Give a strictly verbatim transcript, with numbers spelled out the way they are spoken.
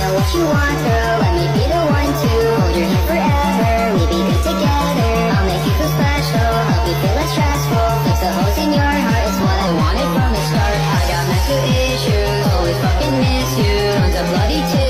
know what you want, girl. Let me be the one to hold your hand forever. We be good together. I'll make you feel special, help you feel less stressful. Fix the holes in your heart, it's what I wanted from the start. I got mental issues, always fucking miss you. Tons of bloody tears.